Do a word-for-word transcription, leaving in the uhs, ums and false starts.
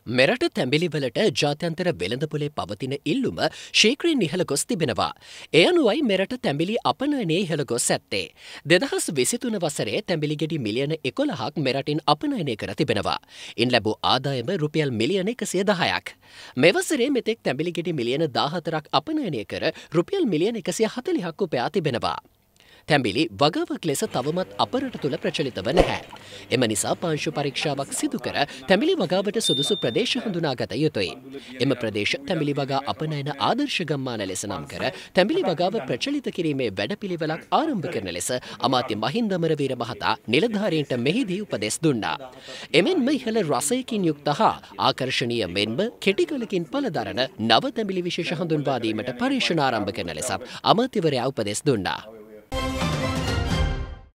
මෙරට තැඹිලිවලට ජාත්‍යන්තර වෙළඳපොලේ පවතින ඉල්ලුම ශීක්‍රයෙන් ඉහළ ගොස් තිබෙනවා. එය අනුවයි මෙරට තැඹිලි අපනයනයේ ඉහළ ගොස් ඇත්තේ. දෙදහස් විසිතුන වසරේ තැඹිලි ගෙඩි මිලියන එකොළහක් මෙරටින් අපනයනය කර තිබෙනවා. ඉන් ලැබූ ආදායම රුපියල් මිලියන එකසිය දහයක්. මෙවසරේ මෙතෙක් තැඹිලි ගෙඩි මිලියන දාහතරක් අපනයනය කර රුපියල් මිලියන එකසිය හතළිහක් උපයා තිබෙනවා. තැඹිලි වගාවක් ලෙස තවමත් අපරට තුළ ප්‍රචලිතව නැහැ. එම නිසා පාංශු පරීක්ෂාවක් සිදු කර තැඹිලි වගාවට සුදුසු ප්‍රදේශ හඳුනාගත යුතුයි. එම ප්‍රදේශ තැඹිලි වගා අපනයන ආදර්ශ ගම්මාන ලෙස නම් කර තැඹිලි වගාව ප්‍රචලිත කිරීමේ වැඩපිළිවෙලක් ආරම්භ කරන ලෙස අමාත්‍ය මහින්ද අමරවීර මහතා නිලධාරීන්ට මෙහිදී උපදෙස් දුන්නා. එමෙන්ම ඉහළ රසයකින් යුක්ත හා ආකර්ශනීය මෙන්ම කෙටිකලකින් පලදරන නව තැඹිලි විශේෂ හඳුන්වා දීමට පරීක්ෂණ ආරම්භ කරන ලෙසත් අමාත්‍යවරයා උපදෙස් දුන්නා.